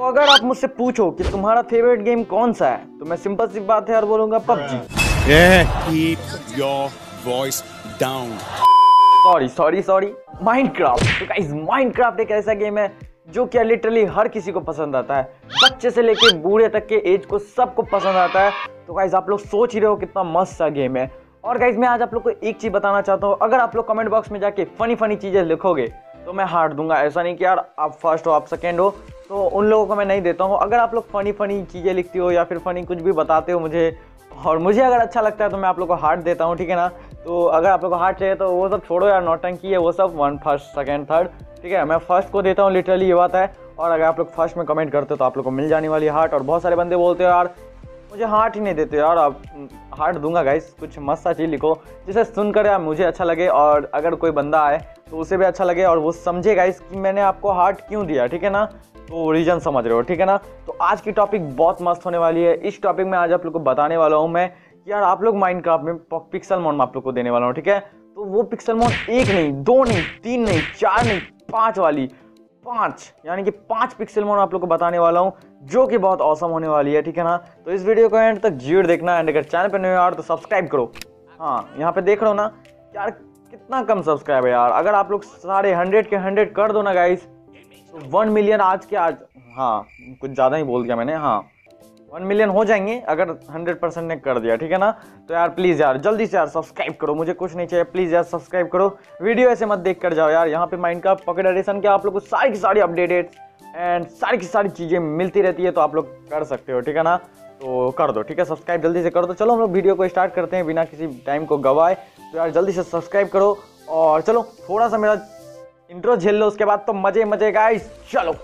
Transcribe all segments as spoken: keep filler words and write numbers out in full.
तो अगर आप मुझसे पूछो कि तुम्हारा फेवरेट गेम कौन सा है, तो मैं सिंपल सी बात है यार बोलूंगा PUBG. Keep your voice down. Sorry sorry sorry Minecraft. तो गाइस माइनक्राफ्ट एक ऐसा गेम है जो कि लिटरली हर किसी को पसंद आता है, बच्चे से लेके बूढ़े तक के एज को सबको पसंद आता है। तो गाइस आप लोग सोच ही रहे हो कितना मस्त सा गेम है। और गाइस मैं आज आप लोग को एक चीज बताना चाहता हूँ, अगर आप लोग कमेंट बॉक्स में जाके फनी फनी चीजें लिखोगे तो मैं हार्ट दूंगा। ऐसा नहीं कि यार आप फर्स्ट हो आप सेकेंड हो, तो उन लोगों को मैं नहीं देता हूँ। अगर आप लोग फनी फनी चीजें लिखती हो या फिर फनी कुछ भी बताते हो मुझे, और मुझे अगर अच्छा लगता है तो मैं आप लोग को हार्ट देता हूँ, ठीक है ना। तो अगर आप लोग को हार्ट चाहिए तो वो सब छोड़ो यार, नौटंकी है वो सब, वन फर्स्ट सेकंड थर्ड, ठीक है। मैं फर्स्ट को देता हूँ, लिटरली ये बात है। और अगर आप लोग फर्स्ट में कमेंट करते हो तो आप लोग को मिल जाने वाली हार्ट। और बहुत सारे बंदे बोलते हो यार मुझे हार्ट ही नहीं देते यार, आप हार्ट दूंगा गाइस। कुछ मस्त सा चीज़ लिखो जिसे सुनकर यार मुझे अच्छा लगे, और अगर कोई बंदा आए तो उसे भी अच्छा लगे और वो समझे गाइस कि मैंने आपको हार्ट क्यों दिया, ठीक है ना। तो रीजन समझ रहे हो, ठीक है ना। तो आज की टॉपिक बहुत मस्त होने वाली है। इस टॉपिक में आज आप लोग को बताने वाला हूँ मैं कि यार आप लोग माइनक्राफ्ट में पिक्सल मोड में आप लोग को देने वाला हूँ, ठीक है। तो वो पिक्सल मोड एक नहीं, दो नहीं, तीन नहीं, चार नहीं, पाँच वाली, पाँच यानी कि पाँच पिक्सल मोड आप लोग को बताने वाला हूँ जो कि बहुत औसम होने वाली है, ठीक है ना। तो इस वीडियो को एंड तक जरूर देखना। एंड अगर चैनल पर नए हो यार तो सब्सक्राइब करो। हाँ यहाँ पे देख रहे हो ना यार कितना कम सब्सक्राइब है यार। अगर आप लोग साढ़े हंड्रेड के हंड्रेड कर दो ना गाइस, तो वन मिलियन आज के आज, हाँ कुछ ज़्यादा ही बोल दिया मैंने, हाँ वन मिलियन हो जाएंगे अगर हंड्रेड परसेंट ने कर दिया, ठीक है ना। तो यार प्लीज़ यार जल्दी से यार सब्सक्राइब करो, मुझे कुछ नहीं चाहिए, प्लीज़ यार सब्सक्राइब करो। वीडियो ऐसे मत देख कर जाओ यार। यहाँ पे माइनक्राफ्ट पॉकेट एडिशन के आप लोग को सारी की सारी अपडेटेड एंड सारी की सारी चीज़ें मिलती रहती है, तो आप लोग कर सकते हो, ठीक है ना। तो कर दो, ठीक है, सब्सक्राइब जल्दी से कर दो। चलो हम लोग वीडियो को स्टार्ट करते हैं बिना किसी टाइम को गवाए। तो यार जल्दी से सब्सक्राइब करो और चलो थोड़ा सा मेरा इंट्रो झेल लो, उसके बाद तो मजे मजे गाइस। चलो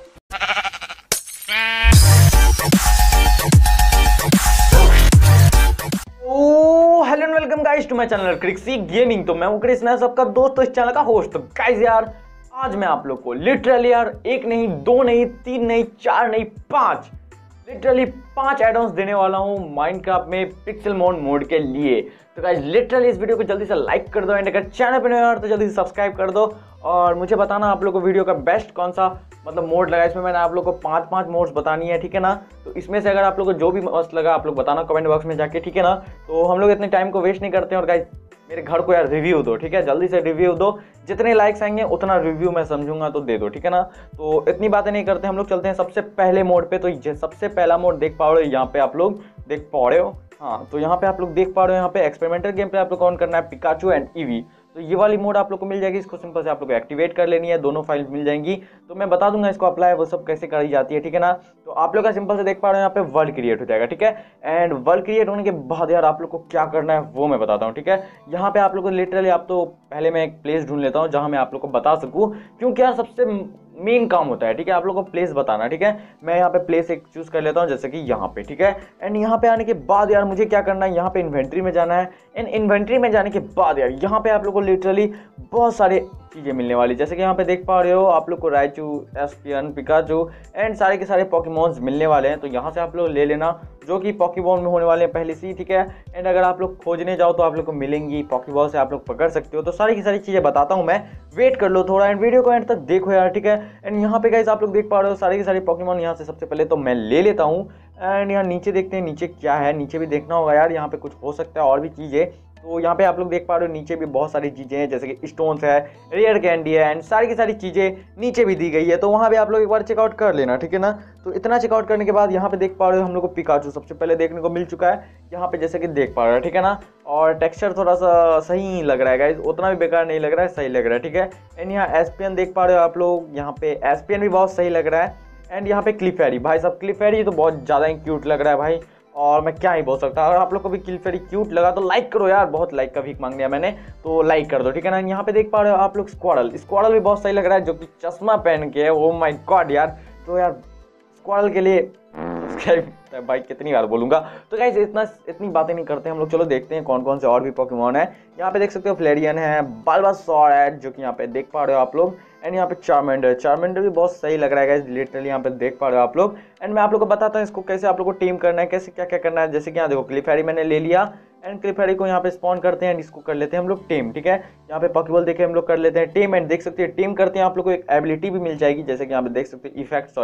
hello and welcome guys to my channel Crixy gaming. तो मैं हूं क्रिस, मैं सबका दोस्त, तो इस चैनल का होस्ट। तो गाइस यार आज मैं आप लोग को लिटरली यार एक नहीं, दो नहीं, तीन नहीं, चार नहीं, पांच, लिटरली पांच एड ऑन्स देने वाला हूं माइनक्राफ्ट में पिक्सल मोड मोड के लिए। तो गाइस लिटरली इस वीडियो को जल्दी से लाइक कर दो, एंड अगर चैनल पे नए हो यार तो जल्दी से सब्सक्राइब कर दो। और मुझे बताना आप लोग को वीडियो का बेस्ट कौन सा मतलब मोड लगा। इसमें मैंने आप लोग को पांच पांच मोड्स बतानी है, ठीक है ना। तो इसमें से अगर आप लोग को जो भी मस्त लगा आप लोग बताना कमेंट बॉक्स में जाके, ठीक है ना। तो हम लोग इतने टाइम को वेस्ट नहीं करते हैं। और गाइस मेरे घर को यार रिव्यू दो, ठीक है, जल्दी से रिव्यू दो। जितने लाइक्स आएंगे उतना रिव्यू मैं समझूंगा, तो दे दो, ठीक है ना। तो इतनी बातें नहीं करते, हम लोग चलते हैं सबसे पहले मोड पे। तो सबसे पहला मोड देख पा रहे हो यहाँ पे, आप लोग देख पा रहे हो, हाँ। तो यहाँ पे आप लोग देख पा रहे हो, यहाँ पे एक्सपेरिमेंटल गेम पे आप लोग को ऑन करना है पिकाचू एंड ईवी। तो ये वाली मोड आप लोग को मिल जाएगी, इसको सिंपल से आप लोग को एक्टिवेट कर लेनी है, दोनों फाइल्स मिल जाएंगी। तो मैं बता दूंगा इसको अप्लाई वो सब कैसे करी जाती है, ठीक है ना। तो आप लोग का सिंपल से देख पा रहे हो यहाँ पे वर्ल्ड क्रिएट हो जाएगा, ठीक है। एंड वर्ल्ड क्रिएट होने के बाद यार आप लोग को क्या करना है वो मैं बताता हूँ, ठीक है। यहाँ पे आप लोग को लिटरली आप तो पहले मैं एक प्लेस ढूंढ लेता हूँ जहाँ मैं आप लोग को बता सकूँ, क्योंकि यार सबसे मेन काम होता है, ठीक है, आप लोग को प्लेस बताना, ठीक है। मैं यहाँ पे प्लेस एक चूज कर लेता हूँ जैसे कि यहाँ पे, ठीक है। एंड यहाँ पे आने के बाद यार मुझे क्या करना है, यहाँ पे इन्वेंट्री में जाना है। एंड इन्वेंट्री में जाने के बाद यार यहाँ पे आप लोग को लिटरली बहुत सारे चीज़ें मिलने वाली, जैसे कि यहाँ पे देख पा रहे हो आप लोग को राइचू, एस्पियन, पिकाचू एंड सारे के सारे पॉकीमॉन्स मिलने वाले हैं। तो यहाँ से आप लोग ले लेना जो कि पॉकीबॉल में होने वाले हैं पहले से ही, ठीक है। एंड अगर आप लोग खोजने जाओ तो आप लोग को मिलेंगी, पॉकीबॉल से आप लोग पकड़ सकते हो। तो सारी की सारी चीज़ें बताता हूँ मैं, वेट कर लो थोड़ा एंड वीडियो को एंड तक देखो यार, ठीक है। एंड यहाँ पे गाइस आप लोग देख पा रहे हो सारी की सारी पॉकीमॉन यहाँ से सबसे पहले तो मैं ले लेता हूँ। एंड यहाँ नीचे देखते हैं नीचे क्या है, नीचे भी देखना होगा यार, यहाँ पे कुछ हो सकता है और भी चीज़ें। तो यहाँ पे आप लोग देख पा रहे हो नीचे भी बहुत सारी चीज़ें हैं, जैसे कि स्टोन्स है, रेयर कैंडी है एंड सारी की सारी चीज़ें नीचे भी दी गई है। तो वहाँ भी आप लोग एक बार चेकआउट कर लेना, ठीक है ना। तो इतना चेकआउट करने के बाद यहाँ पे देख पा रहे हो हम लोग को पिकाचू सबसे पहले देखने को मिल चुका है यहाँ पे, जैसे कि देख पा रहे हो, ठीक है ना। और टेक्सचर थोड़ा सा सही लग रहा है गाइस, उतना भी बेकार नहीं लग रहा है, सही लग रहा है, ठीक है। एंड यहाँ एसपियन देख पा रहे हो आप लोग, यहाँ पे एसपियन भी बहुत सही लग रहा है। एंड यहाँ पे क्लिफेरी, भाई साहब क्लिफेरी तो बहुत ज़्यादा ही क्यूट लग रहा है भाई, और मैं क्या ही बोल सकता। अगर आप लोग को भी क्लिफेरी क्यूट लगा तो लाइक करो यार, बहुत लाइक का भीख मांग लिया मैंने, तो लाइक कर दो, ठीक है ना। यहाँ पे देख पा रहे हो आप लोग स्क्वाडल, स्क्वाडल भी बहुत सही लग रहा है जो कि चश्मा पहन के है, ओ माय गॉड यार। तो यार स्क्वाडल के लिए सब्सक्राइब भाई कितनी बार बोलूंगा। तो गाइस इतना इतनी बातें नहीं करते हम लोग, चलो देखते हैं कौन कौन से और भी पॉकीमॉन है। यहाँ पे देख सकते हो फ्लेरियन है, बाल्बासौर है जो कि यहाँ पे देख पा रहे हो आप लोग। एंड यहाँ पे चार्मेंडर, चार्मेंडर भी बहुत सही लग रहा है गाइस, लिटरली यहाँ पे देख पा रहे हो आप लोग। एंड मैं आप लोग को बताता हूँ इसको कैसे आप लोग को टीम करना है, कैसे क्या क्या करना है। जैसे कि यहाँ देखो क्लिफेरी मैंने ले लिया, एंड क्लिफेरी को यहाँ पे स्पॉन करते हैं एंड इसको कर लेते हैं हम लोग टीम, ठीक है। यहाँ पे पॉकीबॉल देखे हम लोग कर लेते हैं टीम। एंड देख सकते हैं टीम करते हैं आप लोग को एक एबिलिटी भी मिल जाएगी, जैसे कि यहाँ पे देख सकते हैं इफेक्ट, सॉरी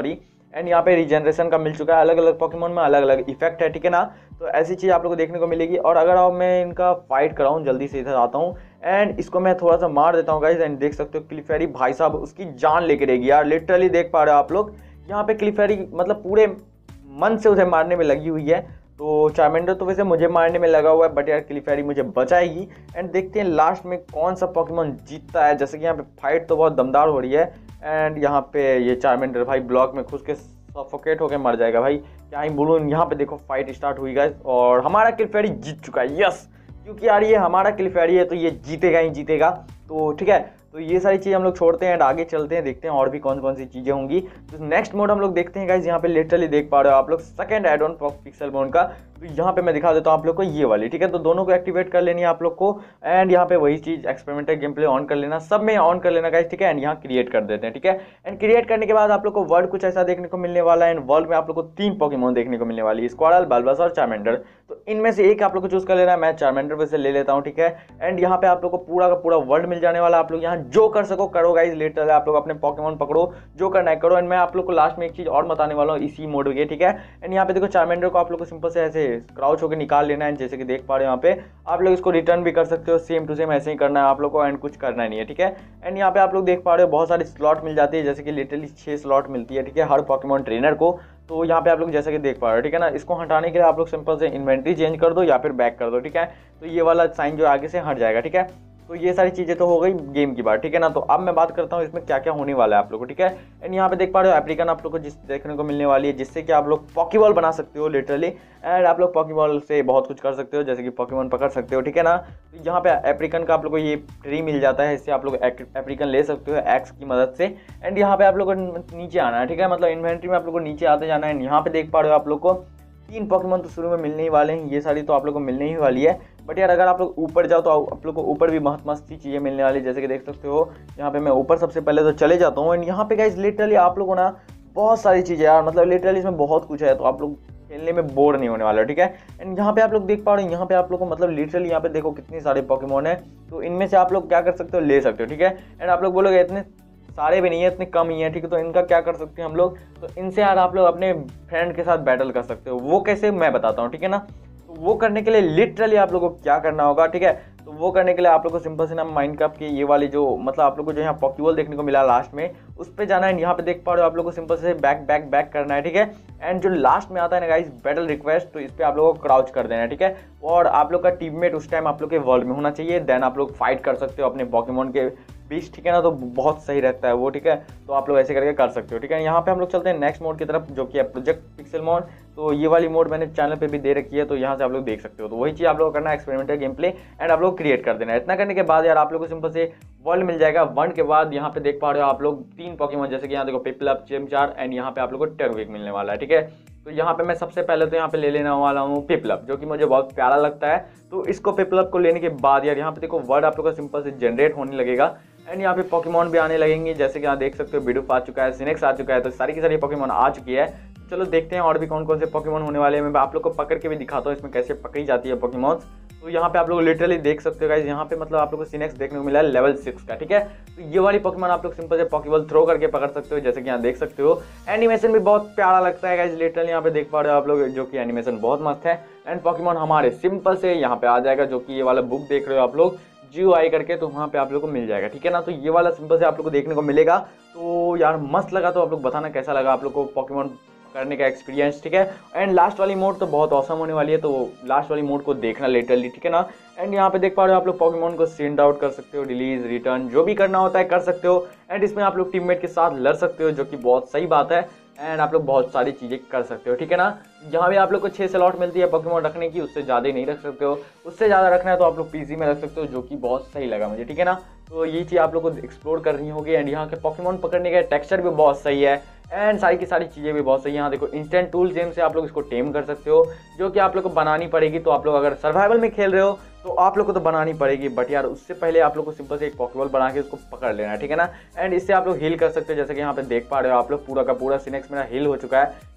एंड यहाँ पे रिजेनरेशन का मिल चुका है, अलग अलग पॉकीमोन में अलग अलग इफेक्ट है, ठीक है ना। तो ऐसी चीज़ आप लोग को देखने को मिलेगी। और अगर आप मैं इनका फाइट कराऊँ, जल्दी से इधर आता हूँ एंड इसको मैं थोड़ा सा मार देता हूँ गाइस। एंड देख सकते हो क्लिफेरी भाई साहब उसकी जान लेके रहेगी यार, लिटरली देख पा रहे हो आप लोग यहाँ पे क्लिफेरी मतलब पूरे मन से उसे मारने में लगी हुई है। तो चार्मेंडर तो वैसे मुझे मारने में लगा हुआ है, बट यार क्लिफेरी मुझे बचाएगी। एंड देखते हैं लास्ट में कौन सा पॉकीमोन जीतता है। जैसे कि यहाँ पे फाइट तो बहुत दमदार हो रही है एंड यहाँ पे ये चार्मेंडर भाई ब्लॉक में घुस के सफोकेट होकर मर जाएगा भाई, क्या ही बोलूँ। यहाँ पे देखो फाइट स्टार्ट हुई गाइस और हमारा क्लिफेरी जीत चुका है, यस। क्योंकि यार ये हमारा क्लिफेरी है तो ये जीतेगा ही जीतेगा। तो ठीक है, तो ये सारी चीज़ हम लोग छोड़ते हैं एंड आगे चलते हैं, देखते हैं और भी कौन कौन सी चीज़ें होंगी। तो नेक्स्ट मोड हम लोग देखते हैं गाइस, यहाँ पे लिटरली देख पा रहे हो आप लोग second add pixel mode का। तो यहाँ पे मैं दिखा देता हूँ आप लोग को ये वाली, ठीक है। तो दोनों को एक्टिवेट कर लेनी है आप लोग को एंड यहाँ पे वही चीज़ एक्सपेरिमेंटल गेम प्ले ऑन कर लेना, सब में ऑन कर लेना गाइस, ठीक है। एंड यहाँ क्रिएट कर देते हैं, ठीक है। एंड क्रिएट करने के बाद आप लोग को वर्ल्ड कुछ ऐसा देखने को मिलने वाला है। एंड वर्ल्ड में आप लोग को तीन पॉकीमोन देखने को मिलने वाली है, स्क्वाडल, बल्बासार और चार्मेंडर। तो इनमें से एक आप लोग को चूज कर लेना है, मैं चार्मेंडर वैसे ले लेता हूँ, ठीक है। एंड यहाँ पे आप लोग को पूरा का पूरा वर्ल्ड मिल जाने वाला, आप लोग यहाँ जो कर सको करो गाइस, लिटरली आप लोग अपने पॉकीमोन पकड़ो, जो करना है करो। एंड मैं आप लोग को लास्ट में एक चीज और बताने वाला हूँ इसी मोड के, ठीक है। एंड यहाँ पे देखो चार्मेंडर को आप लोग को सिंपल से ऐसे क्राउच होकर निकाल लेना है, जैसे कि देख पा रहे हो यहाँ पे आप लोग इसको रिटर्न भी कर सकते हो, सेम टू सेम ऐसे ही करना है आप लोग को एंड कुछ करना नहीं है, ठीक है। एंड यहाँ पे आप लोग देख पा रहे हो बहुत सारी स्लॉट मिल जाती है, जैसे कि लिटरली छह स्लॉट मिलती है, ठीक है, हर पॉकीमोन ट्रेनर को। तो यहाँ पे आप लोग जैसे कि देख पा रहे हो, ठीक है ना। इसको हटाने के लिए आप लोग सिंपल से इन्वेंट्री चेंज कर दो या फिर बैक कर दो, ठीक है। तो ये वाला साइन जो आगे से हट जाएगा, ठीक है। तो ये सारी चीज़ें तो हो गई गेम की बात, ठीक है ना। तो अब मैं बात करता हूँ इसमें क्या क्या होने वाला है आप लोगों को, ठीक है। एंड यहाँ पे देख पा रहे हो एप्रिकन आप लोग को जिस देखने को मिलने वाली है, जिससे कि आप लोग पॉकीबॉल बना सकते हो लिटरली। एंड आप लोग पॉकीबॉल से बहुत कुछ कर सकते हो, जैसे कि पॉकीमोन पकड़ सकते हो, ठीक है ना। तो यहाँ पे एप्रिकन का आप लोग को ये ट्री मिल जाता है, इससे आप लोग एप्रिकन ले सकते हो एक्स की मदद से। एंड यहाँ पे आप लोग को नीचे आना है, ठीक है, मतलब इन्वेंट्री में आप लोग को नीचे आते जाना है। यहाँ पे देख पा रहे हो आप लोग को तीन पॉकीमोन तो शुरू में मिलने ही वाले हैं, ये सारी तो आप लोग को मिलने ही वाली है। बट यार अगर आप लोग ऊपर जाओ तो आप लोग को ऊपर भी मस्त मस्त सी चीज़ें मिलने वाली है, जैसे कि देख सकते हो यहाँ पे मैं ऊपर सबसे पहले तो चले जाता हूँ। एंड यहाँ पे गाइस लिटरली आप लोगों ना बहुत सारी चीज़ें यार, मतलब लिटरली इसमें बहुत कुछ है, तो आप लोग खेलने में बोर नहीं होने वाला, ठीक है। एंड यहाँ पे आप लोग देख पा रहे हैं, यहाँ पे आप लोग को मतलब लिटरली यहाँ पे देखो कितने सारे पॉकीमोन है, तो इनमें से आप लोग क्या कर सकते हो, ले सकते हो, ठीक है। एंड आप लोग बोलोगे इतने सारे भी नहीं है, इतने कम ही है, ठीक है। तो इनका क्या कर सकते हैं हम लोग, तो इनसे यार आप लोग अपने फ्रेंड के साथ बैटल कर सकते हो। वो कैसे मैं बताता हूँ, ठीक है ना। तो वो करने के लिए लिटरली आप लोग को क्या करना होगा, ठीक है। तो वो करने के लिए आप लोग को सिंपल से ना माइनक्राफ्ट की ये वाली जो मतलब आप लोग को जो यहाँ पॉकीबॉल देखने को मिला लास्ट में, उस पर जाना है। यहाँ पे देख पा रहे हो आप लोग को सिंपल से बैक बैक बैक करना है, ठीक है। एंड जो लास्ट में आता है ना गाइस बैटल रिक्वेस्ट, तो इस पर आप लोगों को क्राउच कर देना है, ठीक है। और आप लोग का टीममेट उस टाइम आप लोग के वर्ल्ड में होना चाहिए, देन आप लोग फाइट कर सकते हो अपने पॉकीमोन के बीच, ठीक है ना। तो बहुत सही रहता है वो, ठीक है। तो आप लोग ऐसे करके कर सकते हो, ठीक है। यहाँ पे हम लोग चलते हैं नेक्स्ट मोड की तरफ, जो कि है प्रोजेक्ट पिक्सल मोड। तो ये वाली मोड मैंने चैनल पे भी दे रखी है, तो यहाँ से आप लोग देख सकते हो। तो वही चीज़ आप लोग करना है, एक्सपेरिमेंटल गेम प्ले एंड आप लोग क्रिएट कर देना है। इतना करने के बाद यार आप लोग को सिंपल से वर्ल्ड मिल जाएगा। वर्ल्ड के बाद यहाँ पे देख पा रहे हो आप लोग तीन पॉकीमोन, जैसे कि यहाँ देखो पिपलप, चिमचार एंड यहाँ पे आप लोग को टेरविक मिलने वाला है, ठीक है। तो यहाँ पे मैं सबसे पहले तो यहाँ पे ले लेने वाला हूँ पिपलप, जो कि मुझे बहुत प्यारा लगता है। तो इसको पिपलप को लेने के बाद यार यहाँ पे देखो वर्ड आप लोग का सिंपल से जनरेट होने लगेगा एंड यहाँ पे पॉकीमोन भी आने लगेंगे, जैसे कि यहाँ देख सकते हो बिडूफ आ चुका है, सिनेक्स आ चुका है। तो सारी की सारी पॉकीमोन आ चुकी है। चलो देखते हैं और भी कौन कौन से पॉकीमोन होने वाले हैं। मैं आप लोग को पकड़ के भी दिखाता हूँ इसमें कैसे पकड़ी जाती है पॉकीमोन। तो यहाँ पे आप लोग लिटरली देख सकते हो गाइस, यहाँ पे मतलब आप लोग को सिनेक्स देखने को मिला है लेवल सिक्स का, ठीक है। तो ये वाली पॉकीमोन आप लोग सिंपल से पॉकीबॉल थ्रो करके पकड़ सकते हो, जैसे कि यहाँ देख सकते हो। एनिमेशन भी बहुत प्यारा लगता है गाइस, लिटरली यहाँ पे देख पा रहे हो आप लोग, जो कि एनिमेशन बहुत मस्त है। एंड पॉकीमोन हमारे सिंपल से यहाँ पे आ जाएगा, जो कि ये वाला बुक देख रहे हो आप लोग जियो आई करके, तो वहाँ पे आप लोग को मिल जाएगा, ठीक है ना। तो ये वाला सिंपल से आप लोग को देखने को मिलेगा। तो यार मस्त लगा, तो आप लोग बताना कैसा लगा आप लोग को पॉकीमोन करने का एक्सपीरियंस, ठीक है। एंड लास्ट वाली मोड तो बहुत औसम होने वाली है, तो लास्ट वाली मोड को देखना लिटरली, ठीक है ना। एंड यहाँ पे देख पा रहे हो आप लोग पॉकीमोन को सेंड आउट कर सकते हो, रिलीज, रिटर्न, जो भी करना होता है कर सकते हो। एंड इसमें आप लोग टीममेट के साथ लड़ सकते हो, जो कि बहुत सही बात है। एंड आप लोग बहुत सारी चीज़ें कर सकते हो, ठीक है ना। जहाँ भी आप लोग को छः स्लॉट मिलती है पॉकीमोन रखने की, उससे ज़्यादा ही नहीं रख सकते हो। उससे ज़्यादा रखना है तो आप लोग पीसी में रख सकते हो, जो कि बहुत सही लगा मुझे, ठीक है ना। तो ये चीज़ आप लोग को एक्सप्लोर करनी होगी। एंड यहाँ के पॉकीमोन पकड़ने का टेक्सचर भी बहुत सही है एंड सारी की सारी चीज़ें भी बहुत सही है। यहाँ देखो इंस्टेंट टूल जेम से आप लोग इसको टेम कर सकते हो, जो कि आप लोग को बनानी पड़ेगी। तो आप लोग अगर सर्वाइवल में खेल रहे हो तो आप लोग को तो बनानी पड़ेगी, बट यार उससे पहले आप लोग को सिंपल से एक पॉकीबॉल बना के उसको पकड़ लेना है, ठीक है ना। एंड इससे आप लोग हील कर सकते हो, जैसे कि यहाँ पे देख पा रहे हो आप लोग पूरा का पूरा सिनेक्स मेरा हील हो चुका है।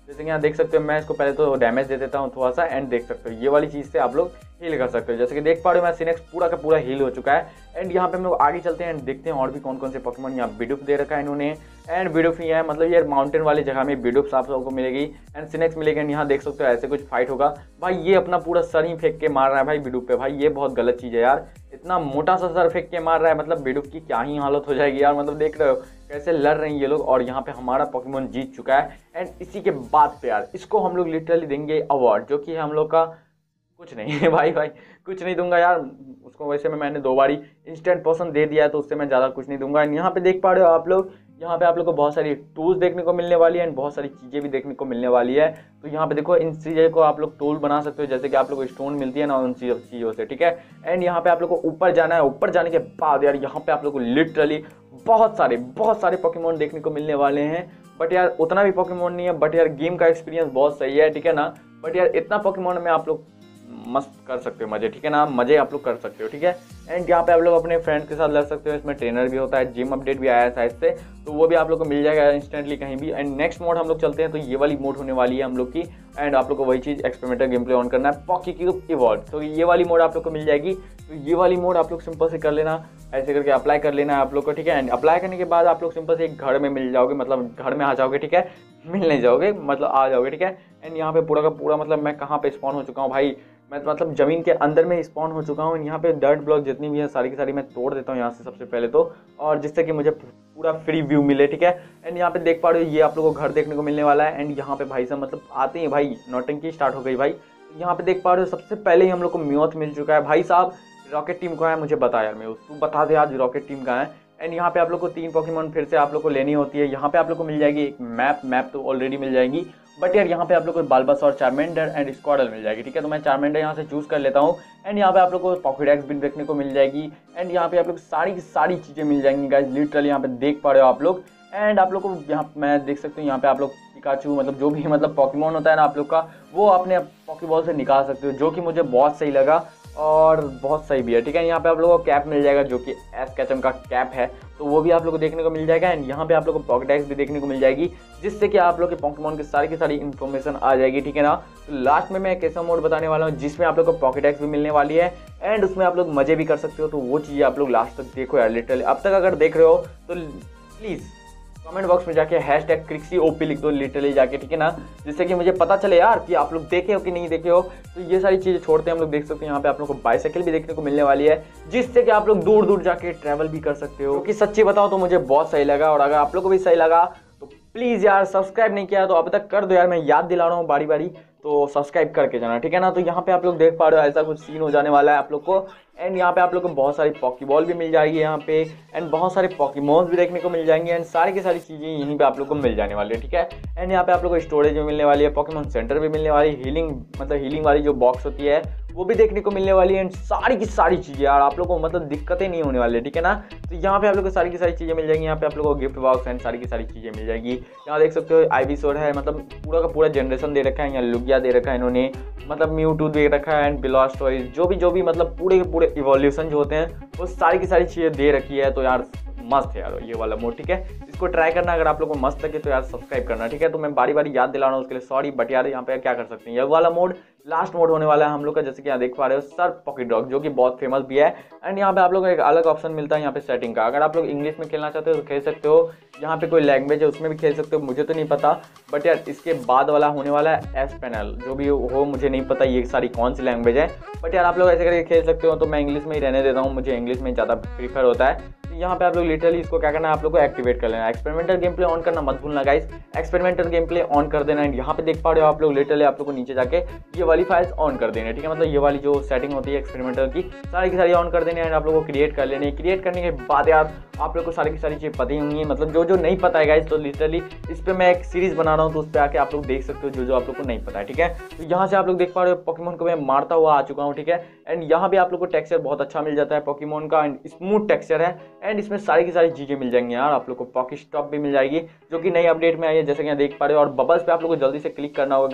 जैसे कि यहाँ देख सकते हो मैं इसको पहले तो डैमेज दे देता हूँ थोड़ा सा, एंड देख सकते हो ये वाली चीज़ से आप लोग हील कर सकते हो। जैसे कि देख पा रहे हो मैं सिनेक्स पूरा का पूरा हील हो चुका है। एंड यहाँ पे हम लोग आगे चलते हैं एंड देखते हैं और भी कौन कौन से पोकेमॉन। यहाँ बिडुफ दे रखा है इन्होंने, एंड बिडुफ ही है, मतलब ये माउंटेन वाली जगह में बिडुफ आप सबको मिलेगी एंड सिनेक्स मिलेगी। एंड यहाँ देख सकते हो ऐसे कुछ फाइट होगा। भाई ये अपना पूरा सर ही फेंक के मार रहा है भाई बिडुफ पे। भाई ये बहुत गलत चीज़ है यार, इतना मोटा सा सर फेंक के मार रहा है, मतलब बिडुफ की क्या ही हालत हो जाएगी यार। मतलब देख रहे हो कैसे लड़ रहे हैं ये लोग, और यहाँ पे हमारा पोकेमॉन जीत चुका है। एंड इसी के बाद पे यार इसको हम लोग लिटरली देंगे अवार्ड, जो कि हम लोग का कुछ नहीं है भाई भाई कुछ नहीं दूंगा यार उसको। वैसे में मैंने दो बारी इंस्टेंट पोशन दे दिया है तो उससे मैं ज़्यादा कुछ नहीं दूंगा। यहाँ पे देख पा रहे हो आप लोग, यहाँ पे आप लोग को बहुत सारी टूल्स देखने को मिलने वाली है एंड बहुत सारी चीज़ें भी देखने को मिलने वाली है। तो यहाँ पे देखो इन चीज़ों को आप लोग टूल बना सकते हो, जैसे कि आप लोग को स्टोन मिलती है ना उन चीज़ों से, ठीक है। एंड यहाँ पे आप लोग को ऊपर जाना है, ऊपर जाने के बाद यार यहाँ पे आप लोग को लिटरली बहुत सारे बहुत सारे पोकेमॉन देखने को मिलने वाले हैं। बट यार उतना भी पोकेमॉन नहीं है, बट यार गेम का एक्सपीरियंस बहुत सही है, ठीक है ना। बट यार इतना पोकेमॉन में आप लोग मस्त कर सकते हो मजे, ठीक है ना, मजे आप लोग कर सकते हो, ठीक है। एंड यहाँ पे आप लोग अपने फ्रेंड के साथ लड़ सकते हो। इसमें ट्रेनर भी होता है, जिम अपडेट भी आया है शायद से, तो वो भी आप लोग को मिल जाएगा इंस्टेंटली कहीं भी। एंड नेक्स्ट मोड हम लोग चलते हैं, तो ये वाली मोड होने वाली है हम लोग की। एंड आप लोग को वही चीज़ एक्सपेरिमेंटल गेम प्ले ऑन करना है, पॉकीक्यूब इवॉल्व। तो ये वाली मोड आप लोग को मिल जाएगी। तो ये वाली मोड आप लोग सिंपल से कर लेना, ऐसे करके अप्लाई कर लेना है आप लोग को, ठीक है। एंड अप्लाई करने के बाद आप लोग सिंपल से एक घर में मिल जाओगे, मतलब घर में आ जाओगे, ठीक है, मिल नहीं जाओगे मतलब आ जाओगे, ठीक है। एंड यहाँ पे पूरा का पूरा मतलब मैं कहाँ पे स्पॉन हो चुका हूँ भाई, मैं तो मतलब ज़मीन के अंदर में स्पॉन हो चुका हूँ। यहाँ पे डर्ट ब्लॉक जितनी भी है सारी की सारी मैं तोड़ देता हूँ यहाँ से सबसे पहले तो, और जिससे कि मुझे पूरा फ्री व्यू मिले, ठीक है। एंड यहाँ पे देख पा रहे हो ये आप लोगों को घर देखने को मिलने वाला है। एंड यहाँ पे भाई साहब मतलब आते हैं भाई नौटंकी स्टार्ट हो गई भाई। यहाँ पे देख पा रहे हो सबसे पहले ही हम लोग को म्योथ मिल चुका है। भाई साहब रॉकेट टीम कहाँ है मुझे बता यार, मैं तू बता दे आज रॉकेट टीम कहाँ है। एंड यहाँ पे आप लोग को तीन पोकेमॉन फिर से आप लोग को लेनी होती है। यहाँ पे आप लोग को मिल जाएगी एक मैप, मैप तो ऑलरेडी मिल जाएगी, बट यार यहाँ पे आप लोग को बालबस और चार्मेंडर एंड स्क्वाडल मिल जाएगी, ठीक है। तो मैं चार्मेंडर यहाँ से चूज कर लेता हूँ। एंड यहाँ पे आप लोग को पॉकेडेक्स भी देखने को मिल जाएगी। एंड यहाँ पे आप लोग सारी की सारी चीज़ें मिल जाएंगी गाइस, लिटरली यहाँ पे देख पा रहे हो आप लोग। एंड आप लोग को यहाँ मैं देख सकते हो यहाँ पे आप लोग पिकाचू मतलब जो भी मतलब पॉकीमॉन होता है ना आप लोग का, वो अपने पॉकीबॉल से निकाल सकते हो, जो कि मुझे बहुत सही लगा और बहुत सही भी है, ठीक है। यहाँ पे आप लोगों को कैप मिल जाएगा जो कि एस कैचम का कैप है, तो वो भी आप लोग को देखने को मिल जाएगा। एंड यहाँ पे आप लोग को पॉकेडेक्स भी देखने को मिल जाएगी, जिससे कि आप लोग के पोकेमॉन की सारी की सारी इन्फॉर्मेशन आ जाएगी, ठीक है ना। तो लास्ट में मैं एक ऐसा मोड बताने वाला हूँ जिसमें आप लोग को पॉकेडेक्स भी मिलने वाली है एंड उसमें आप लोग मजे भी कर सकते हो। तो वो चीज़ें आप लोग लास्ट तक देखो यार, लिटरली अब तक अगर देख रहे हो तो प्लीज़ कमेंट बॉक्स में जाके हैश टैग क्रिक्सी ओपी लिख दो लिटरली जाके, ठीक है ना, जिससे कि मुझे पता चले यार कि आप लोग देखे हो कि नहीं देखे हो। तो ये सारी चीज़ें छोड़ते हैं हम लोग, देख सकते हैं यहाँ पे आप लोग को बाइसाइकिल भी देखने को मिलने वाली है, जिससे कि आप लोग दूर दूर जाके ट्रैवल भी कर सकते हो। क्योंकि सच्ची बताओ तो मुझे बहुत सही लगा, और अगर आप लोग को भी सही लगा तो प्लीज़ यार सब्सक्राइब नहीं किया तो अब तक कर दो यार, मैं याद दिला रहा हूँ बारी बारी, तो सब्सक्राइब करके जाना, ठीक है ना। तो यहाँ पे आप लोग देख पा रहे हो ऐसा कुछ सीन हो जाने वाला है आप लोग को। एंड यहाँ पे आप लोग को बहुत सारी पॉकीबॉल भी मिल जाएगी यहाँ पे, एंड बहुत सारे पॉकीमॉन्स भी देखने को मिल जाएंगे, एंड सारी की सारी चीज़ें यहीं पे आप लोग को मिल जाने वाली है, ठीक है। एंड यहाँ पे आप लोग को स्टोरेज भी मिलने वाली है, पॉकीमॉन सेंटर भी मिलने वाली है, हीलिंग मतलब हीलिंग वाली जो बॉक्स होती है वो भी देखने को मिलने वाली है। एंड सारी की सारी चीज़ें यार आप लोग को मतलब दिक्कतें नहीं होने वाली है, ठीक है ना। तो यहाँ पे आप लोग को सारी की सारी चीज़ें मिल जाएंगी। यहाँ पे आप लोग को गिफ्ट बॉक्स एंड सारी की सारी चीज़ें मिल जाएगी। यहाँ देख सकते हो आईवी सोड है, मतलब पूरा का पूरा जनरेशन दे रखा है, यहाँ लुगिया दे रखा है इन्होंने, मतलब म्यूटू दे रखा है, एंड ब्लास्टोइस जो भी जो भी मतलब पूरे के पूरे इवोल्यूशन जो होते हैं वो सारी की सारी चीज़ें दे रखी है। तो यार मस्त है यार ये वाला मोड, ठीक है। इसको ट्राई करना, अगर आप लोग को मस्त लगे तो यार सब्सक्राइब करना, ठीक है। तो मैं बारी बारी याद दिला रहा हूँ उसके लिए सॉरी, बट यार यहाँ पे क्या कर सकते हैं, ये वाला मोड लास्ट मोड होने वाला है हम लोग का, जैसे कि यहाँ देख पा रहे हो सर पॉकेट डॉग, जो कि बहुत फेमस भी है। एंड यहाँ पे आप लोग को एक अलग ऑप्शन मिलता है यहाँ पे सेटिंग का, अगर आप लोग इंग्लिश में खेलना चाहते हो तो खेल सकते हो, यहाँ पे कोई लैंग्वेज है उसमें भी खेल सकते हो, मुझे तो नहीं पता। बट यार इसके बाद वाला होने वाला है एस पैनल, जो भी हो मुझे नहीं पता ये सारी कौन सी लैंग्वेज है, बट यार आप लोग ऐसे करके खेल सकते हो। तो मैं इंग्लिश में ही रहने देता हूँ, मुझे इंग्लिश में ज़्यादा प्रीफर होता है। यहाँ पे आप लोग लिटरली इसको क्या करना है, आप लोग को एक्टिवेट कर लेना है। एक्सपेरिमेंटल गेम प्ले ऑन करना मत भूलना guys, experimental game play on कर देना। एंड यहाँ पे देख पा रहे हो आप लोग लिटरली आप लोग को नीचे जाके ये वाली फाइल्स ऑन कर देना, ठीक है, मतलब ये वाली जो सेटिंग होती है एक्सपेरिमेंटल की सारी की सारी ऑन कर देनी है। एंड आप लोग को क्रिएट कर लेनी है। क्रिएट करने के बाद यार आप लोग को सारी की सारी चीज़ें पता ही होंगी, मतलब जो जो नहीं पता है गाइस, तो लिटरली इस पर मैं एक सीरीज बना रहा हूँ, तो उस पर आके आप लोग देख सकते हो जो जो आप लोग को नहीं पता है, ठीक है। तो यहाँ से आप लोग देख पा रहे हो पोकेमॉन को मैं मारता हुआ आ चुका हूँ, ठीक है। एंड यहाँ पे आप लोग को टेक्सचर बहुत अच्छा मिल जाता है पोकेमॉन का, एंड स्मूथ टेक्सचर है। एंड इसमें सारी की सारी चीज़ें मिल जाएंगी यार, आप लोग को पॉकी स्टॉप भी मिल जाएगी जो कि नई अपडेट में आई है, जैसे कि यहाँ देख पा रहे हो। और बबल्स पे आप लोग को जल्दी से क्लिक करना होगा गाइस,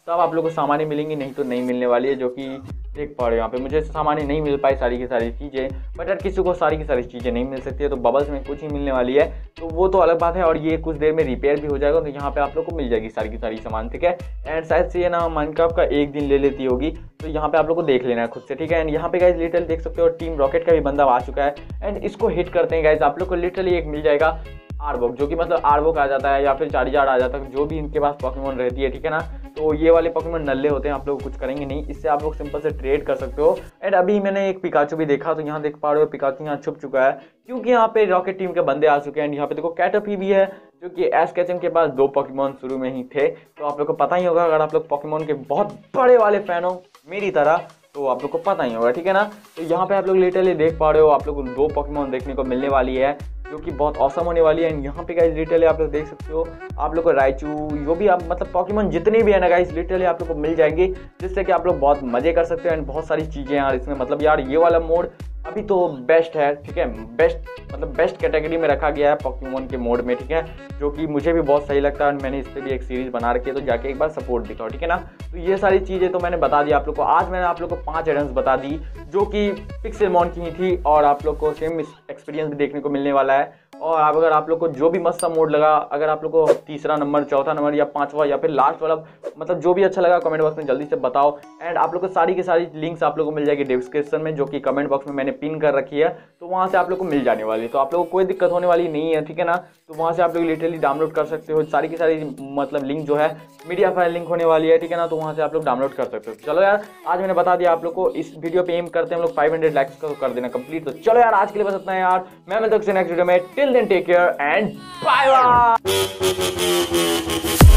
तब आप लोग को सामान्य मिलेंगी, नहीं तो नहीं मिलने वाली है। जो कि देख पा रहे हो यहाँ पे मुझे सामान्य नहीं मिल पाई सारी की सारी चीज़ें, बट यार किसी को सारी की सारी चीज़ें नहीं मिल सकती है, तो बबल्स में कुछ ही मिलने वाली है, तो वो तो अलग बात है। और ये कुछ देर में रिपेयर भी हो जाएगा, तो यहाँ पे आप लोग को मिल जाएगी सारी की सारी सामान, ठीक है। एंड शायद से ये ना माइनक्राफ्ट का एक दिन ले लेती होगी, तो यहाँ पे आप लोग को देख लेना है खुद से, ठीक है। एंड यहाँ पे गाइस लिटरली देख सकते हो टीम रॉकेट का भी बंदा आ चुका है, एंड इसको हिट करते हैं गाइस, आप लोग को लिटरली एक मिल जाएगा आरबोक, जो कि मतलब आरबोक आ जाता है या फिर चार्जार्ड आ जाता है, जो भी इनके पास पॉकेमॉन रहती है, ठीक है ना। तो ये वाले पॉकेमॉन नल्ले होते हैं, आप लोग कुछ करेंगे नहीं, इससे आप लोग सिंपल से ट्रेड कर सकते हो। एंड अभी मैंने एक पिकाचू भी देखा, तो यहाँ देख पा रहे हो पिकाचू यहाँ छुप चुका है, क्योंकि यहाँ पे रॉकेट टीम के बंदे आ चुके हैं। एंड यहाँ पे देखो कैटरपी भी है, जो कि एस कैचम के पास दो पॉकेमॉन शुरू में ही थे, तो आप लोग को पता ही होगा, अगर आप लोग पॉकेमॉन के बहुत बड़े वाले फैन हो मेरी तरह, तो आप लोग को पता ही होगा, ठीक है ना। तो यहाँ पे आप लोग लिटरली देख पा रहे हो, आप लोग को दो पॉकेमॉन देखने को मिलने वाली है, जो कि बहुत औसम होने वाली है। एंड यहाँ पे गाइस लिटरली आप लोग देख सकते हो, आप लोग को राइचू जो भी आप मतलब पॉकेमॉन जितने भी है ना गाइस, लिटरली आप लोग को मिल जाएंगे, जिससे कि आप लोग बहुत मजे कर सकते हो। एंड बहुत सारी चीज़ें यार इसमें, मतलब यार ये वाला मोड अभी तो बेस्ट है, ठीक है, बेस्ट मतलब बेस्ट कैटेगरी में रखा गया है पॉकेमॉन के मोड में, ठीक है, जो कि मुझे भी बहुत सही लगता है। और मैंने इस पर भी एक सीरीज बना रखी है, तो जाके एक बार सपोर्ट दिखाओ, ठीक है ना। तो ये सारी चीज़ें तो मैंने बता दी आप लोग को। आज मैंने आप लोग को पांच एडम्स बता दी, जो कि पिक्सेलमॉन की ही थी, और आप लोग को सेम एक्सपीरियंस भी देखने को मिलने वाला है। और अब अगर आप लोग को जो भी मस्त सा मोड लगा, अगर आप लोग को तीसरा नंबर, चौथा नंबर या पांचवा या फिर लास्ट वाला, मतलब जो भी अच्छा लगा कमेंट बॉक्स में जल्दी से बताओ। एंड आप लोग को सारी की सारी लिंक्स आप लोग को मिल जाएगी डिस्क्रिप्शन में, जो कि कमेंट बॉक्स में मैंने पिन कर रखी है, तो वहाँ से आप लोग को मिल जाने वाली है, तो आप लोग को कोई दिक्कत होने वाली नहीं है, ठीक है ना। तो वहाँ से आप लोग लिटरली डाउनलोड कर सकते हो सारी की सारी, मतलब लिंक जो है मीडिया फाइल लिंक होने वाली है, ठीक है ना, तो वहाँ से आप लोग डाउनलोड कर सकते हो। चलो यार आज मैंने बता दिया आप लोग को, इस वीडियो पे एम करते हैं हम लोग पाँच सौ लाइक्स का, तो कर देना कंप्लीट। तो चलो यार आज के लिए बस इतना है यार, मैं मिलता हूं नेक्स्ट वीडियो में, till then take care and bye bye.